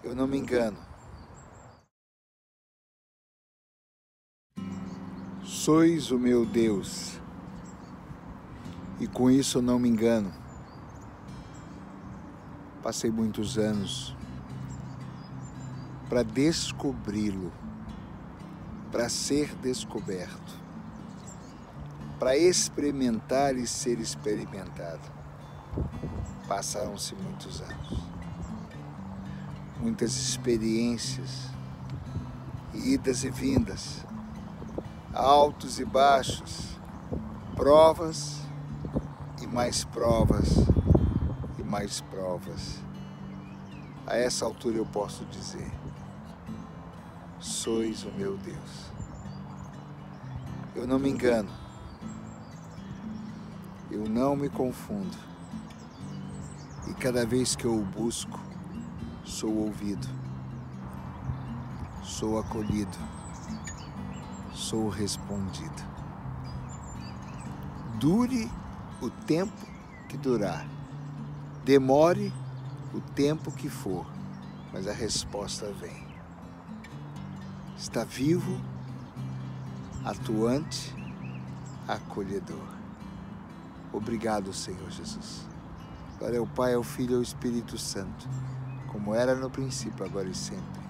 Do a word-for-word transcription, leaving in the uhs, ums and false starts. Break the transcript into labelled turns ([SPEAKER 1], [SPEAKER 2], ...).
[SPEAKER 1] Eu não me engano. Sois o meu Deus, e com isso eu não me engano. Passei muitos anos para descobri-lo, para ser descoberto, para experimentar e ser experimentado. Passaram-se muitos anos, muitas experiências, idas e vindas, altos e baixos, provas e mais provas e mais provas. A essa altura eu posso dizer: sois o meu Deus. Eu não me engano, eu não me confundo, e cada vez que eu o busco, sou ouvido, sou acolhido, sou respondido. Dure o tempo que durar, demore o tempo que for, mas a resposta vem. Está vivo, atuante, acolhedor. Obrigado, Senhor Jesus. Glória ao Pai, ao Filho e ao Espírito Santo, como era no princípio, agora e sempre.